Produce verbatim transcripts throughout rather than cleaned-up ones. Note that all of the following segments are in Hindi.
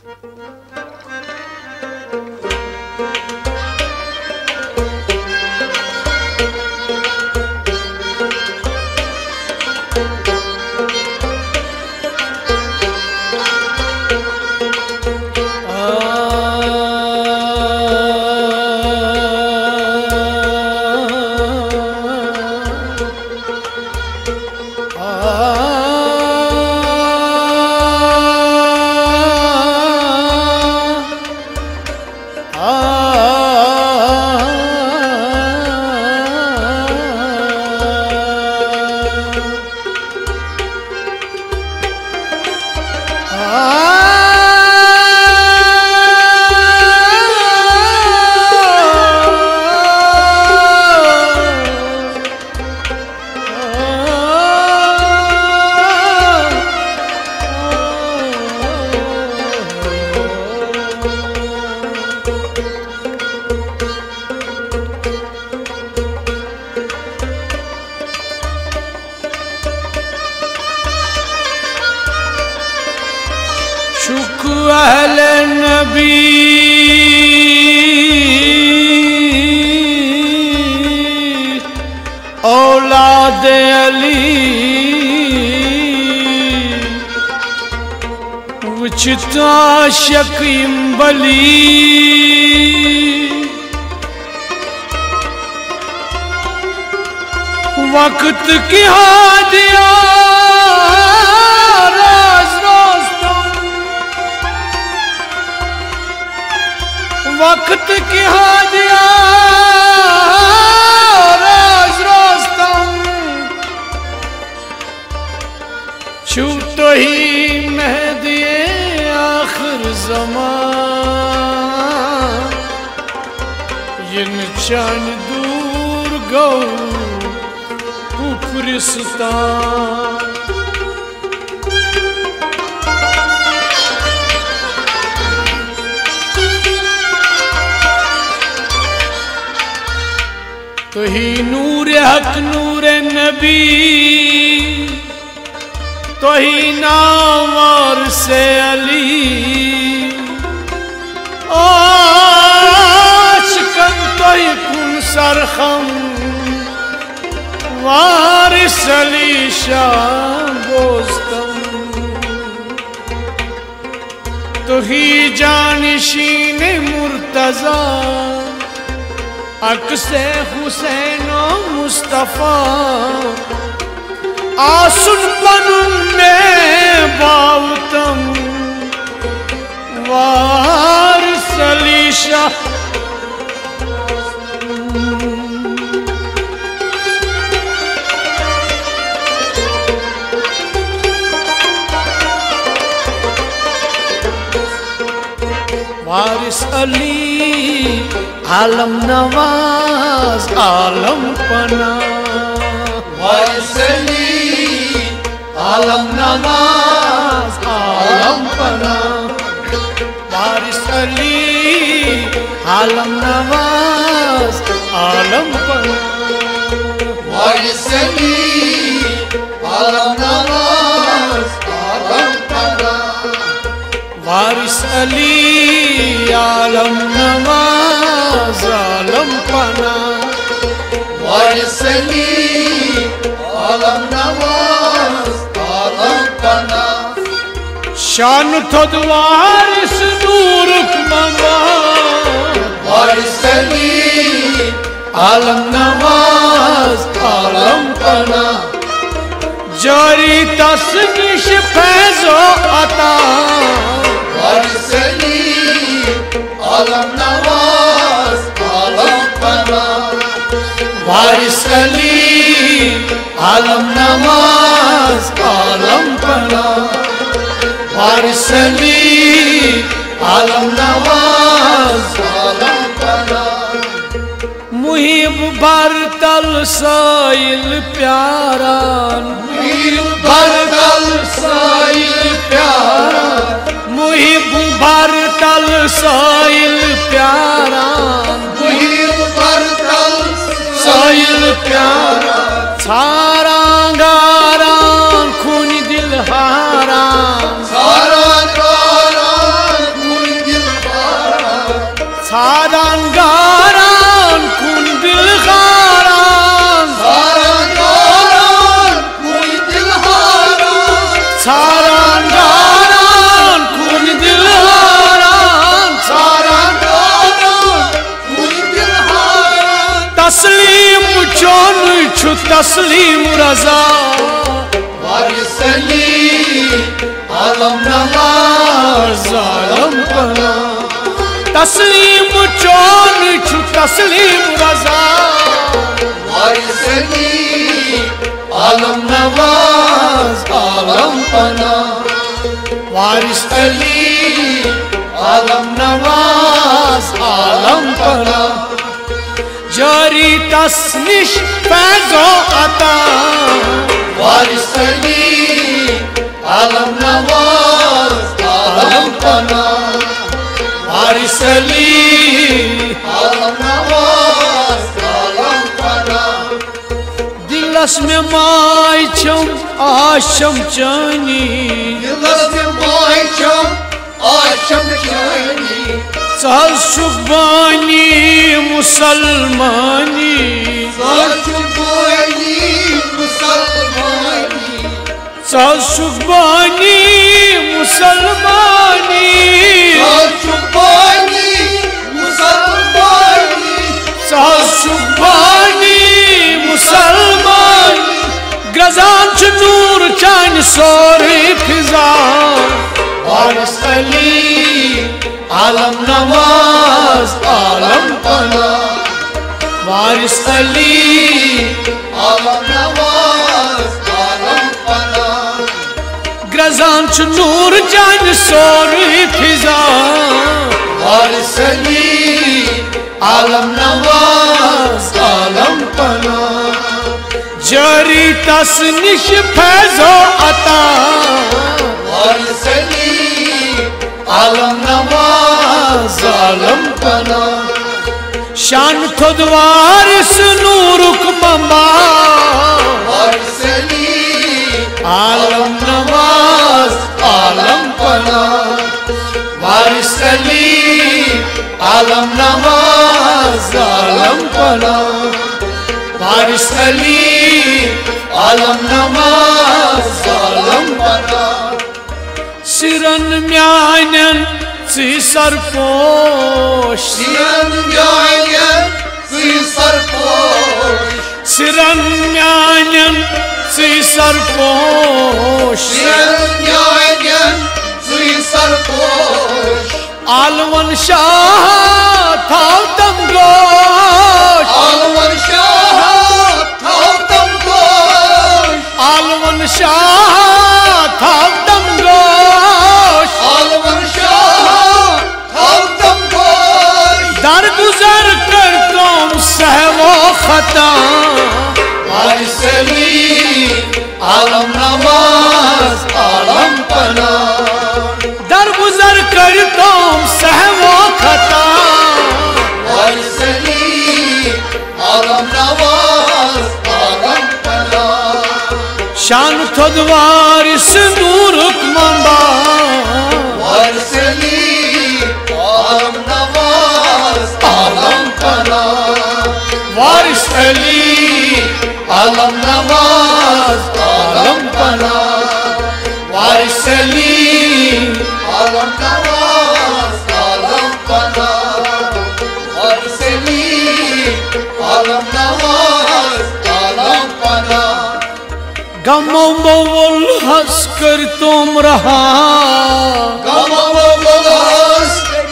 अहले नबी औलाद अली वचता शकीम बली वक्त की हादिया वक्त की हादिया राज रोस्तम छू तो ही मेहदी आखिर ज़मान यन चान दूर गौ कुफरिस्तान तो ही नूर हक नूर नबी तो ही नावर से अली आशिकन तो ही कुन सरखम वारिस अली शाह दोस्तम तो ही जानिशीन मुर्तजा अक्से हुसैन मुस्तफा आसुन बनूं में बावतम वारिस अली शाह वारिस अली आलम नवाज आलम पना वारिस अली आलम नवाज आलम पना वारिस अली आलम नवाज आलम पना वारिस अली आलम नवाज आलम पना वारिस अली आलम नवाज आलम पना वारिस अली आलम नवाज आलम पना शान थोद वारिस नूर ममा वारिस अली आलम नवाज आलम पना जारी तस्निश फैज़ो अता वारिस अली आलम नवाज आलम पना वारिस अली आलम नवाज आलम पना वारिस अली आलम नवाज आलम पना मुहिब बरतल साइल प्यारान मुहिब बरतल साइल प्यारा मुहिब बरतल साइल प्यारान मुहिब बरतल साइल प्यारा सारा गारान खून दिल हारान सारा गारान सारान गारान खून दिल हारान सारान गारान खून दिल हारान तस्लीम चोन छु तस्लीम रजा वारिस अली आलम नवाज आलम पना तस्लीम चोन छु तस्लीम रजा वारिस अली आलम नवाज आलम पना वारिस अली आलम नवाज आलम पना जारी तस्निश फैज़ो अता वारिस अली आलम नवाज आलम पना वारिस अली आलम नवाज आलम पना दिलस में माय छम आशम चानी दिलस में माय छम आशम चानी सहल शुबानी मुसलमानी सहल शुबानी मुसलमानी सहल शुबानी मुसलमानी सहल शुबानी मुसलमानी सहल शुबानी मुसलमानी ग्रजान च नूर चान सोरे फिजा वारिस अली आलम नवाज आलम पना वारिस अली आलम नवाज आलम पना ग्रजान च नूर चान सोरे फिजा वारिस अली आलम नवाज आलम पना जारी तस्निश फैज़ो अता वारिस अली आलम नवाज आलम पना शान खुद वारिस नूरुक ममा वारिस अली आलम नवाज आलम पना वारिस अली आलम नवाज आलम पना वारिस अली आलम नवाज आलम पना सिरन म्यानन सी सरपोश सिरन म्यानन सी सरपोश सिरन म्यानन सी सरपोश सिरन म्यानन सी सरपोश आलवन शाह था तम गोश आलवन शाह था तम गोश आलवन शाह था तम गोश आलवन शाह था तम गोश दर गुजर कर तुम सहवो खता वारिस अली आलम नवाज आलम पना दर गुजर कर तुम सहवो खता वारिस अली आलम नवाज आलम पना शान खुद वारिस नूरुक ममा वारिस अली आलम नवाज आलम पना वारिस अली आलम नवाज आलम पना वारिस अली आलम नवाज आलम पना वारिस अली आलम नवाज आलम पना गमो बवल हंस कर तुम रहा गमो बवल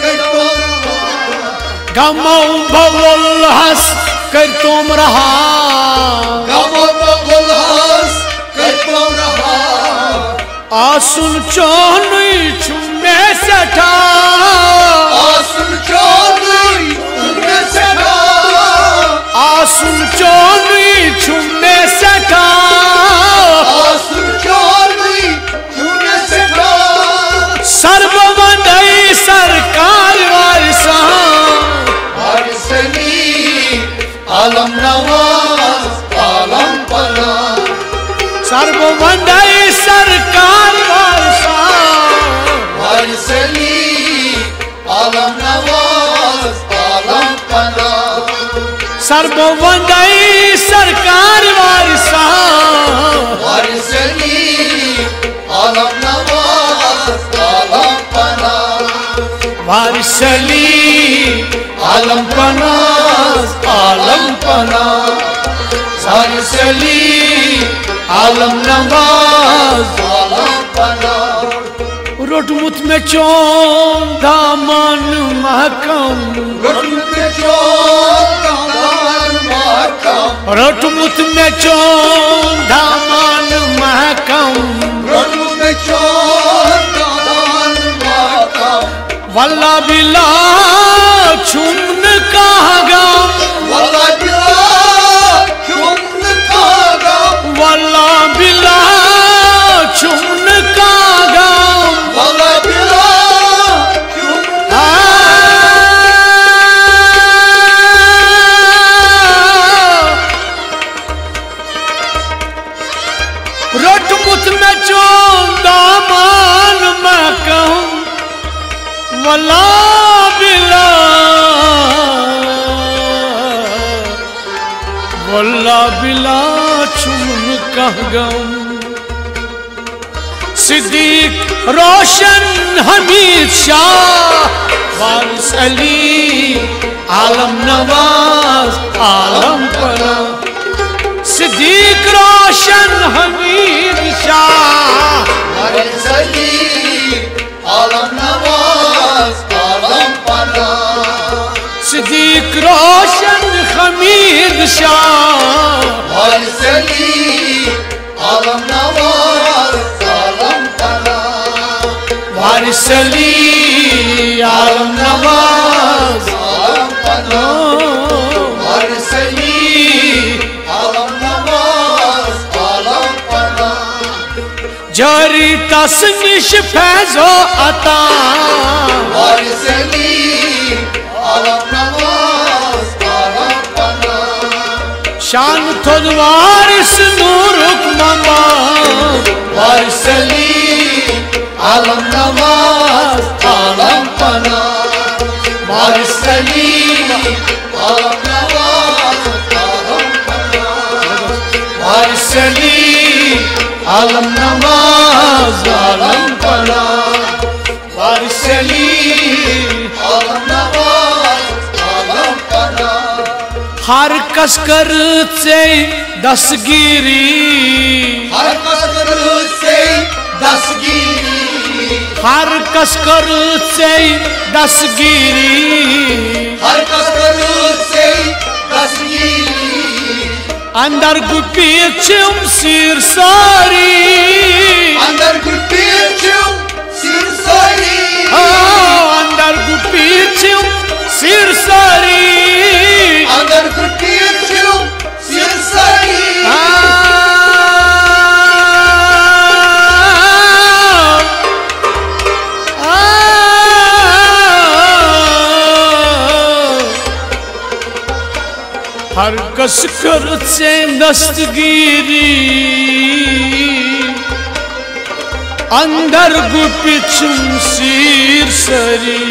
गमो बवल हंस कर तुम रहा गमो बवल हंस कर तुम रहा आसुन चोनुई छुमे सठा आसुन चोनुई छुमे सठा आसुन चोनुई छुमे सठा आसुन चोनुई छुमे सठा सर्ववंदई सरकार वारिसा वारिस अली आलम नवाज आलम पना सर्ववंदई सरकार वारिसा वारिस अली आलम नवाज आलम पना सर्ववंदई सरकार वारिसा वारिस अली आलम नवाज वारिसली आलम पनाज आलम पना वारिसली आलम नवाज आलम पना रोटमुत में चोन दामन महकम रोटमुत में चोन दामन महकम रोटमुत में चोन दामन महकम रोटमुत में चोन दामन महकम वल्ला बिला चुमन कागम वल्ला बिला चुमन कागम वल्ला बिला चुमन कागम वल्ला बिला चुमन रोटमुत में चोन दामन महकम वल्ला बिला वल्ला बिला चुमन कागम सिद्दीक रोशन हमीद शाह वारिस अली आलम नवाज आलम पना सिद्दीक रोशन हमीद शाह वारिस अली आलम नवाज आलम पना सिद्दीक रोशन हमीद शाह वारिस अली आलम नवाज आलम पना वारिस अली आलम नवाज आलम पना वारिस अली आलम नवाज आलम पना जारी तसनिश फैजो अता वारिस अली आलम नवाज आलम पना शान थोद वारिस नूरुक ममा वारिस अली आलम नवाज आलम पना वारिस अली आलम नवाज आलम पना वारिस अली आलम नवाज आलम पना वारिस अली आलम नवाज आलम पना हर कसकर से दसगिरी हर कसकर से दसगिरी हर कसकर से दसगिरी हर कसकर से दसगिरी अंदर गुपीचुम सिर सारी अंदर गुपीचुम सिर सारी अंदर गुपीचुम सिर सारी अंदर गुपीचुम सिर सारी हर कसकर से दस्तगिरी अंदर गुपिचुम सिर सरी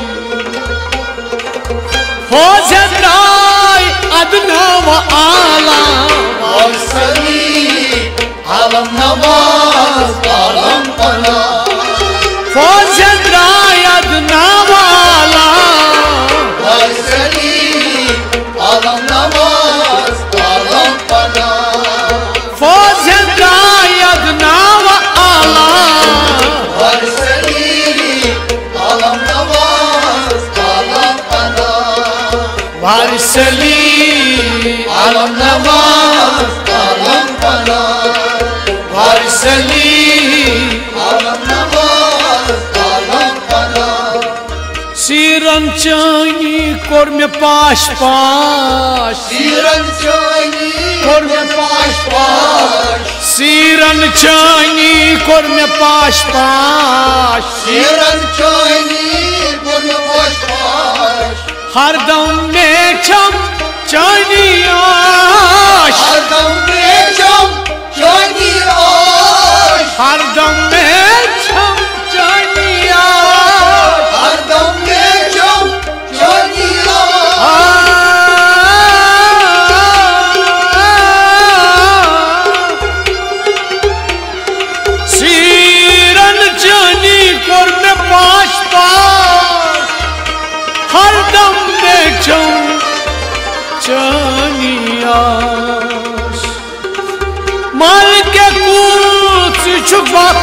हो जराय अदना व आला वारिस अली आलम नवाज आलम पना हो जराय अदना वाला वारिस अली आलम नवाज आलम पना हो जराय अदना व आला वारिस अली आलम नवाज आलम पना वारिस अली आलम नवाज आलम पना वारिस अली आलम नवाज आलम पना सीरन चानी कोर में पाश पाश सीरन चानी कोर में पाश पाश सीरन चानी कोर में पाश पाश सीरन चानी गुल पुष्पाश हरदम में छम चानी आश हरदम में चम चानी आश हरदम में छम चानी आश हरदम में चम चानी आश सीरन चानी कोर में पाश पाश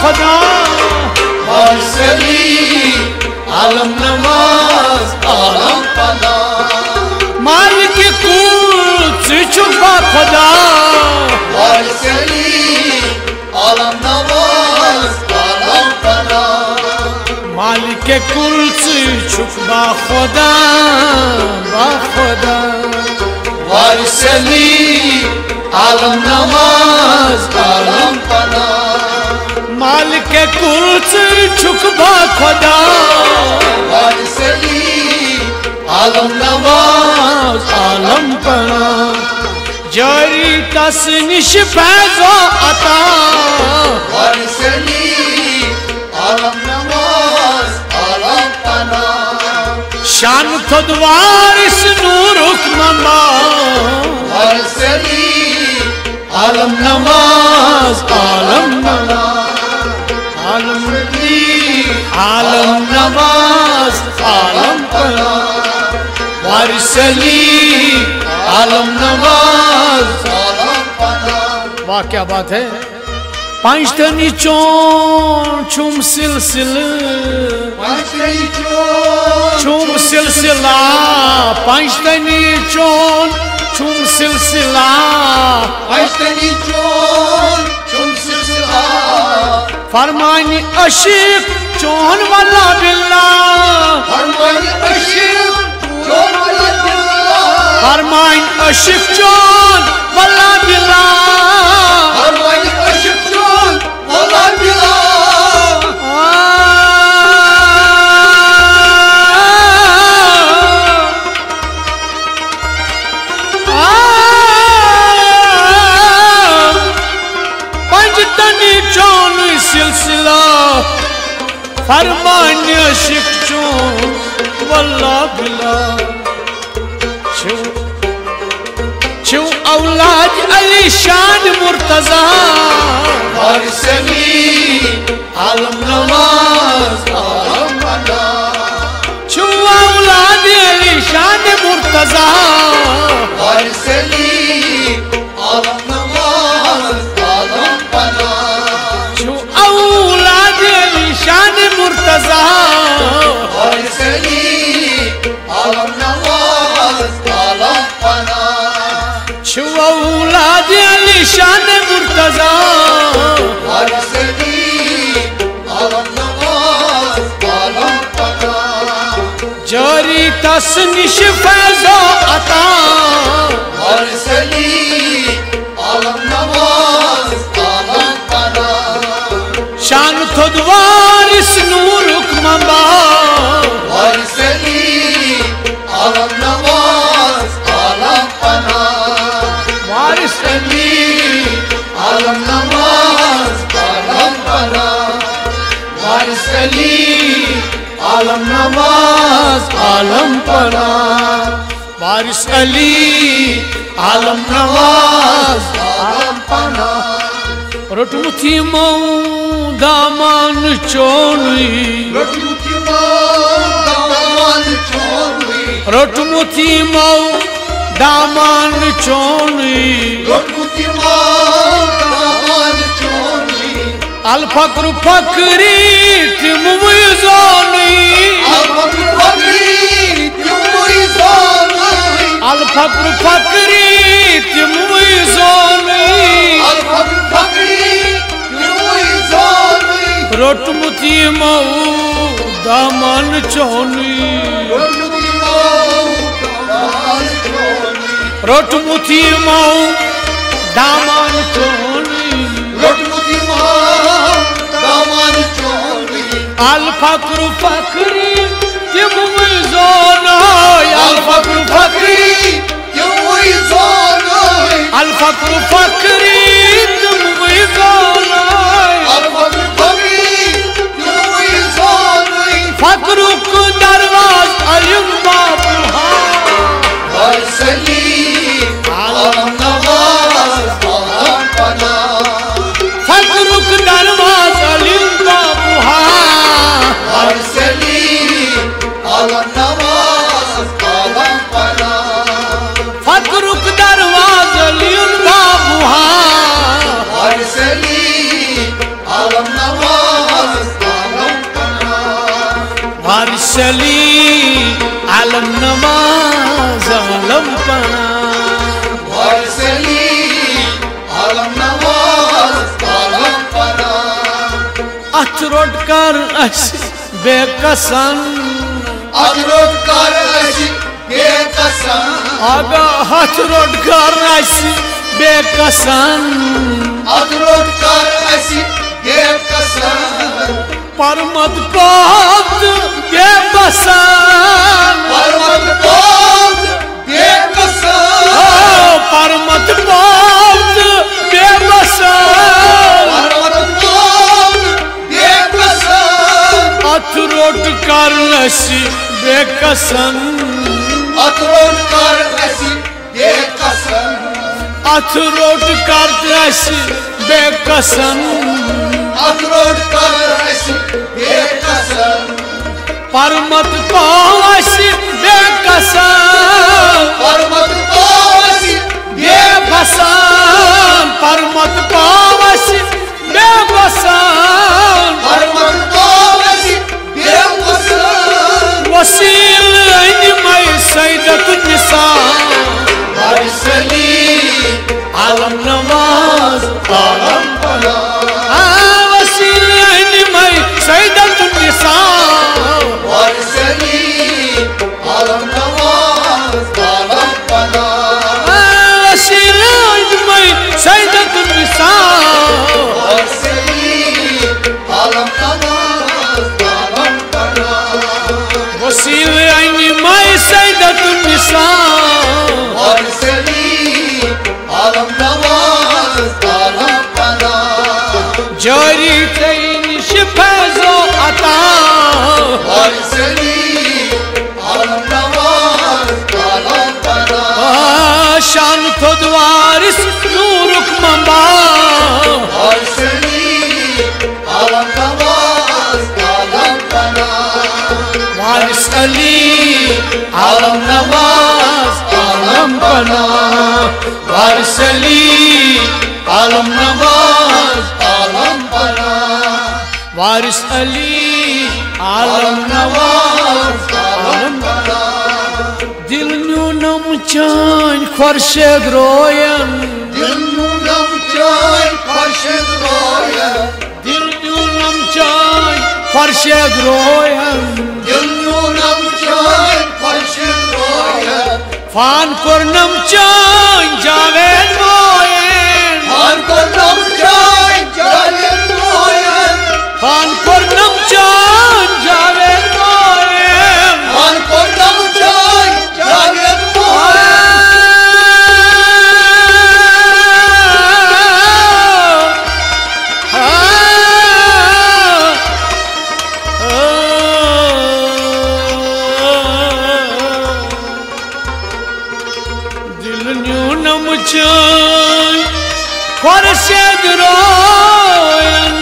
खुदा वारसली आलम नवाज आलम पना मालिक कुल चुका खुदा वारसली आलम नवाज आलम पना मालिक कुल चुका खुदा बा खुदा वारसली आलम नवाज आलम पना मालिक कुल चुका खुदा वारसली आलम नवाज आलम पना जारी तस निश फैज़ो अता वारसली आलम नवाज आलम पना शान खुद वारिस नूरुक ममा वारसली आलम नवाज आलम पना आलम आलम नवाज आलम पना वारिस अली आलम नवाज आलम पना वाह क्या बात है। पंचतनी चोन छुम सिलसिल वारसली चोन छुम सिलसिला पंचतनी चोन छुम सिलसिला वारसली चोन चुम सिलसिला फरमानी अशिक चोन वल्ला बिल्ला फरमानी अशिक चोन वाला दिल्ला फरमानी अशिक चोन वल्ला बिल्ला फरमानी अशिक चोन वाला दिल्ला पंचतनी चोन सिलसिला फरमानी अशिक चोन वल्ला बिल्ला छो छो औलाद अली शान मुर्तजा वारसली आलम नवाज आलम पना छो औलाद अली शान मुर्तजा वारसली आलम नवाज आलम पना छो औलाद अली शान मुर्तजा वारसली आलम नवाज आलम पना छो औलाद अली शान मुर्तजा वारसली आलम नवाज आलम पना जारी तस निश फैज़ो अता वारसली आलम नवाज आलम पना शान खुद वारिस नूरुक ममा वारसली आलम नवाज आलम पना वारिस अली आलम नवाज आलम पना वारसली आलम नवाज आलम पना वारिस अली आलम नवाज आलम पना रोटमुथी मऊ दामान चोनी रोटमुथी दामान चोनी रोटमुथी मऊ दामान चोनी रोटमुथी दामान चोनी अल फक्र फकरी तिम जोनी अल फक्र फकरी तिम जोनी अल फक्र फकरी तिम जोनी अल फक्र फकरी तिम जोनी रोटमुथी मऊ दामान चोनी रोटमुथी दामान चोनी रोटमुथी मऊ दामान चोनी रोटमुथी दामान चोनी अल फक्र फकरी तिम जोनी अल फक्र फकरी तिम जोनी अल फक्र फकरी तिम जोनी अल फक्र फकरी तिम जोनी फकरुक दरवाज अलिम बाबू वारसली आलम नवाज आलम पना फकरुक दरवाज अलिम बाबू वारसली आलम नवाज आलम पना फकरुक दरवाज अलिम बाबू वारसली आलम नवाज वारिस अली आलम नवाज आलम पना वारिस अली आलम नवाज आलम पना अथ रोट कर अस बेकसन अथ रोट कर अस बेकसन आगा हथ रोट कर अस बेकसन अथ रोट कर अस बेकसन परमत पात बेबसन परमत पात बेकसन परमत पात बेबसन परमत पात बेकसन अथ रोट कर असी बेकसन अथ रोट कर असी बेकसन अथ रोट कर असी बेकसन अथ रोट कर असी बेकसन परमत पावसी बेकसन परमत पावसी बेबसन परमत पावसी बेबसन परमत पावसी बेबसन वसील अनमय सैदत निसार वारिस अली आलम नवाज आलम पना वसील अनमय सैदत निसार वारिस अली आलम नवाज आलम पना वसील अनमय सैदत निसार वारिस अली आलम नवाज आलम पना वसील अनमय सैदत निसार वारिस अली आलम नवाज आलम पना जारी तैन शिफाजो अता वारिस अली आलम नवाज आलम पना शान खुद वारिस नूरुक मंबा वारिस अली आलम नवाज आलम पना वारिस अली आलम नवाज आलम पना वारिस अली आलम नवाज आलम पना वारिस अली आलम नवाज आलम पना दिल न्यूनम चान खुर्शीद रोयन दिल नूनम चाय खुर्शीद रोयन दिल न्यूनम चान खुर्शीद रोयन दिल नूनम चाय खुर्शीद रोयन फान कुरनम चान जावेद मोयन फान को नम चाय जालिम रोयन फान कुरनम चान जावेद मोयन फान को नम चाय जालिम रोयन दिल न्यूनम चान खुर्शीद रोयन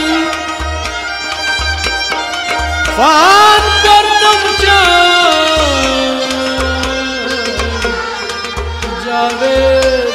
फान कुरनम चान जावेद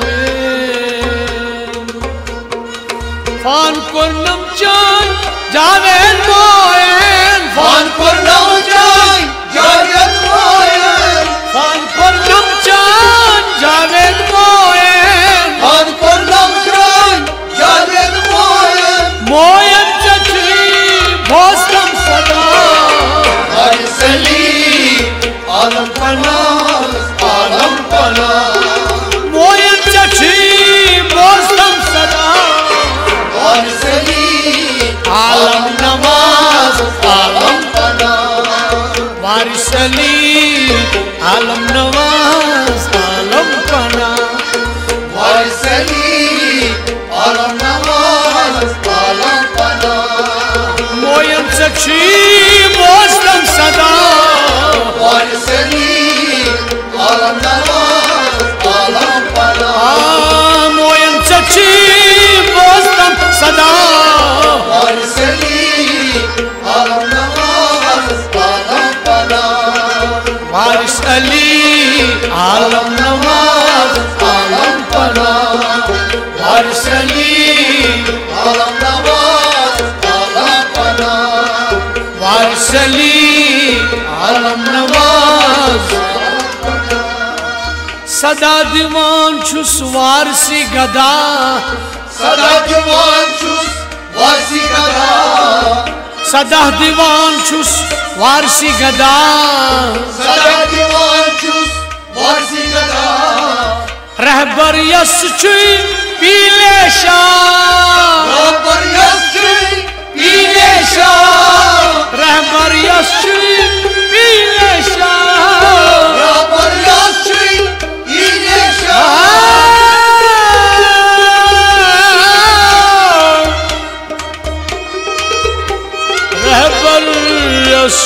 मोयन फान कुरनम चान जावेद मोयन फान को नम चाय जालिम रोयन फान कुरनम चान जावेद मोयन फान को नम चाय जालिम रोयन मोयन चची भोस्तम सदा वारिस अली आलम पना आलम पना मोयन चची भोस्तम सदा वारिस अली आलम नवाज आलम पना वारिस अली आलम नवाज आलम पना वारिस अली आलम नवाज आलम पना मोयन चची भोस्तम सदा वारिस अली आलम नवाज आलम पना मोयन चची भोस्तम सदा वारिस अली आलम नवाज आलम पना वारिस अली आलम नवाज आलम पना वारिस अली आलम नवाज आलम पना वारिस अली आलम नवाज सदा दीवान छुस वारसी गदा सदा दीवान छुस वारसी गदा सदा दीवान छुस वारसी गदा सदा दीवान छुस वारसी गदा रहबर यस छुई पीले शाह रहबर यस छुई पीले शाह रहबर यस छुई पीले शाह रहबर यस छुई पीले शाह रहबर यस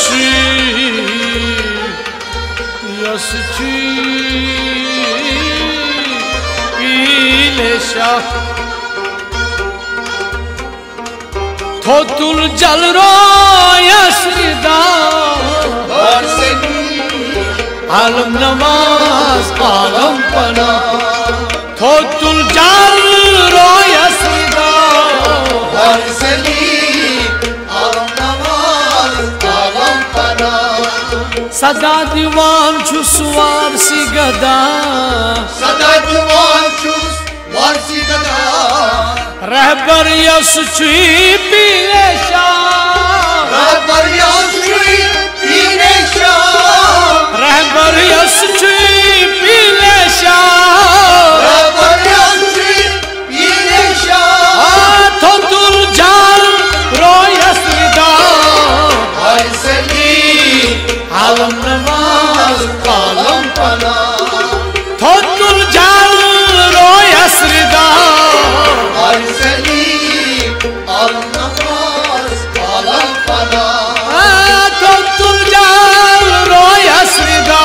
यस पीले शाह थोतुल जल रो यसरिदा आलम नवाज आलम पना थोतुल जल रो यसरिदा सदा दीवान छुस वारसी गदा सदा दीवान छुस वारसी गदा रहबर यस छुई पीले शाह रहबर यस छुई पीले शाह रहबर यस छुई पीले शाह रहबर यस छुई पीले शाह थोतुल जल रो यसरिदा आलम नवाज आलम पना थोतुल जल रो यसरिदा आलम नवाज आलम पना थोतुल जल रो यसरिदा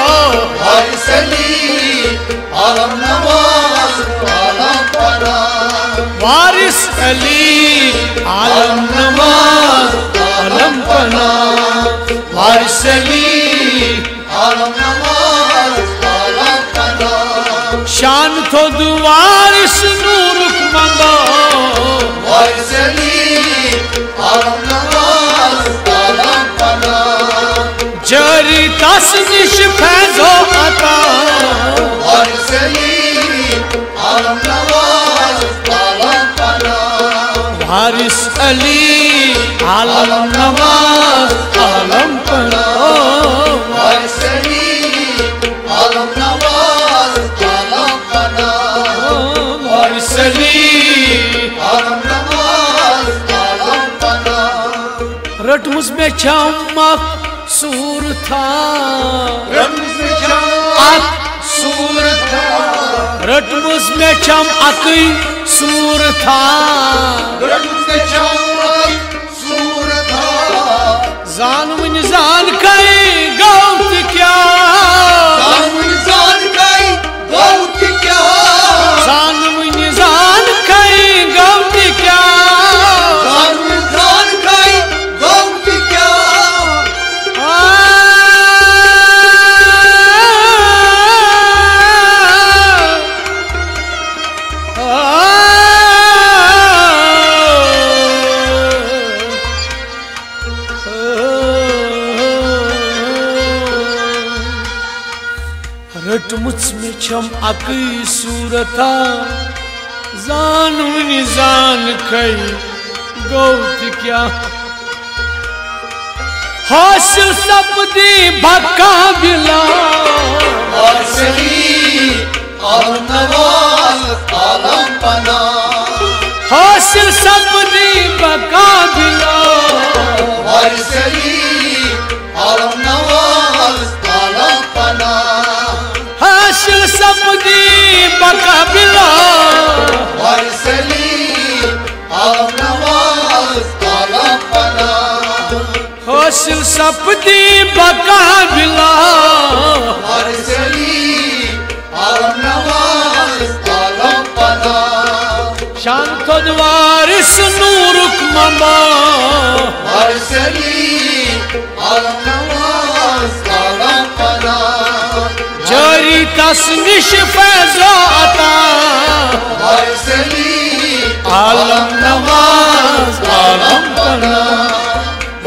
आलम नवाज आलम पना वारिस अली आलम नवाज आलम पना वारिस अली आलम नवाज आलम पना शान थो दुवारिस नूर मंदा वारिस अली आलम नवाज आलम पना जरी तस निश फैजो अता वारिस अली आलम नवाज आलम पना वारिस अली आलम नवाज आलम पना वारिस अली आलम नवाज आलम पना वारिस अली आलम नवाज आलम पना रटमुस में चमक सूर था रटमुस में अक सूर था रटमुस में चम अकई सूर था रटमुस में चमक सूर था जान मुन जान कई गौत क्या जान मुन जान कई गौत क्या जान मुन जान कई गौत क्या जान मुन जान कई गौत क्या रटमुच में छम अकई सूरता जान मुनि जान कई गौत क्या हासिल सपदी भक्का बिला वारिस अली आलम नवाज आलम पना हासिल सपदी भक्का बिला वारिस अली आलम नवाज आलम पना हासिल सपदी भक्का बिला वारिस अली आलम नवाज आलम पना हासिल सपदी भक्का बिला वारिस अली आलम नवाज आलम पना शान खुद वारिस नूरुक ममा वारिस अली आलम नवाज आलम पना जारी तसनिश फैज़ो अता वारिस अली आलम नवाज आलम पना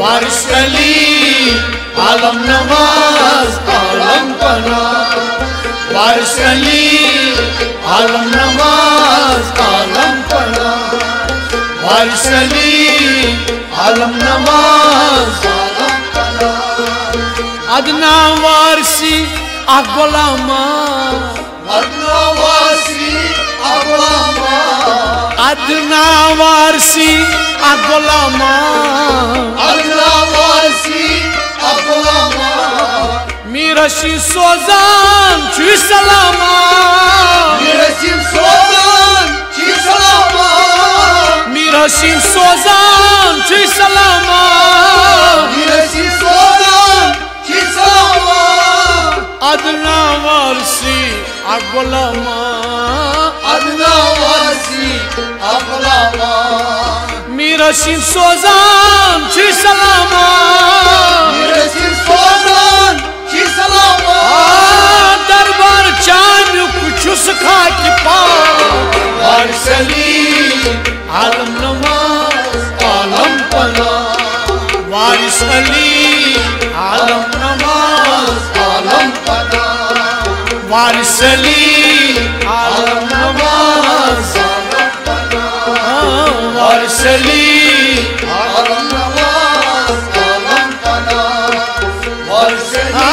वारिस अली आलम नवाज आलम पना वारिस अली आलम नवाज आलम पना वारिस अली आलम नवाज आलम पना अदना वारसी अगुलामा अदना वारसी अगुलामा अदना वारसी अगुलामा अदना वारसी अगुलामा मीरशी सोजान ची सलामा मीरशी सोजान ची सलामा मीरशी सोजान ची सलामा मीरशी सोजान ची सलामा अदना वारसी अगुलामा अदना वारसी अगुलामा मीरशी सोजान ची सलामा मीरशी सोजान ची सलामा दरबार चानुक छुस खाक पा वारिस अली आलम नवाज आलम पना वारिस अली आलम नवाज आलम पना वारिस अली आलम नवाज आलम पना वारिस अली आलम नवाज आलम पना वारिस अली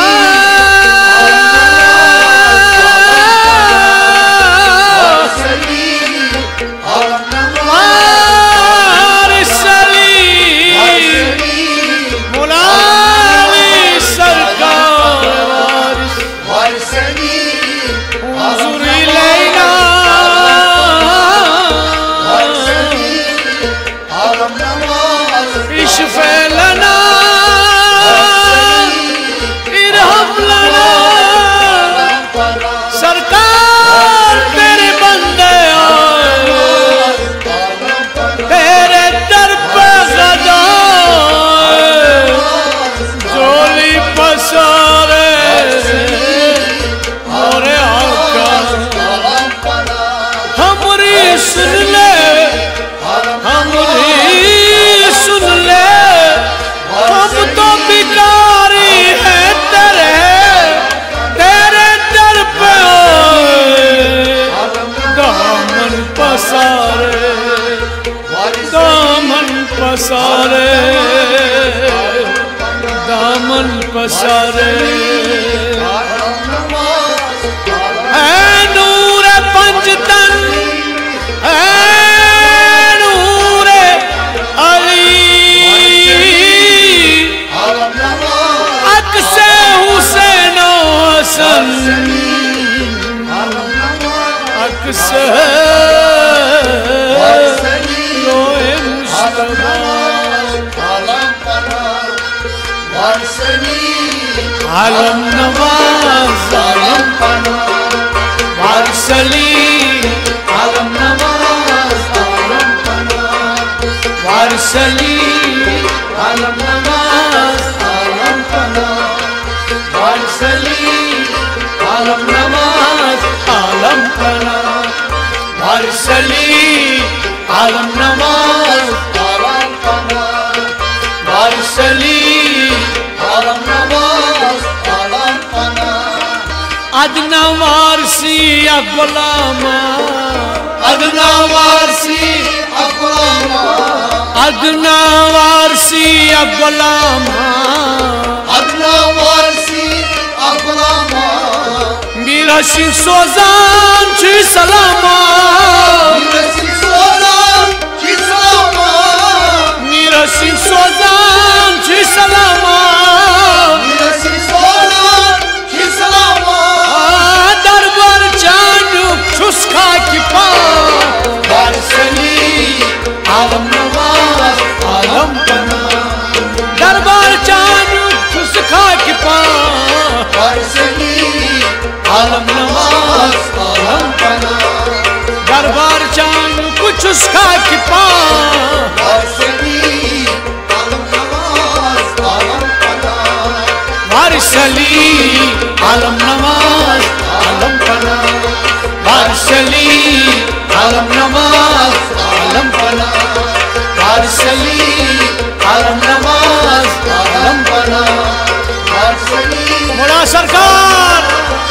दामन पसारे दामन पसारे है नूर पंजतन है नूर अली अक्से हुसैन हसन अक्से आलम नवाज आलम पना वारिस अली आलम नवाज आलम पना वारिस अली आलम नवाज आलम पना वारिस अली आलम नवाज आलम पना वारिस अली आलम नवाज आलम पना वारिस अली आलम नवाज आलम पना अदना वारसी अगुलामा अदना वारसी अगुलामा अदना वारसी अगुलामा अदना वारसी अगुलामा मीरशी सोजान ची सलामा मीरशी सोजान ची सलामा मीरशी सोजान ची सलामा मीरशी सोजान ची सलामा दरबार चानुक छुस खाक पा वारिस अली आलम नवाज आलम पना दरबार चानुक छुस खाक पा वारिस अली आलम नवाज आलम पना दरबार चानुक छुस खाक पा वारिस अली आलम नवाज आलम पना वारिस अली आलम नवाज आलम पना वारिस अली आलम नवाज आलम पना वारिस अली आलम नवाज नवाज आलम बना वारसली मोला सरकार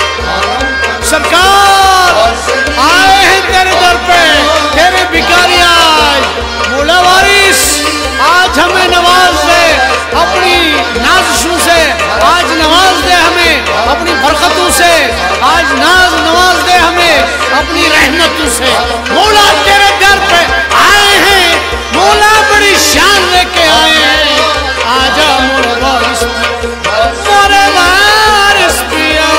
सरकार आए हैं तेरे दर पे, तेरे भिखारी आज मोला वारिस आज हमें नवाज दे अपनी नाज़िशों से, आज नवाज दे हमें अपनी बरकतों से, आज नाज नवाज दे हमें अपनी रहमतों से। मौला तेरे दर पे आए हैं, मौला बड़ी शान लेके आए हैं। आजा मोला वारिस मोरे वारिस पिया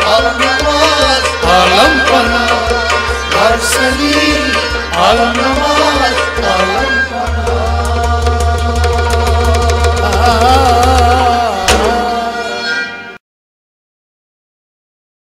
आलम बना वारसली आलम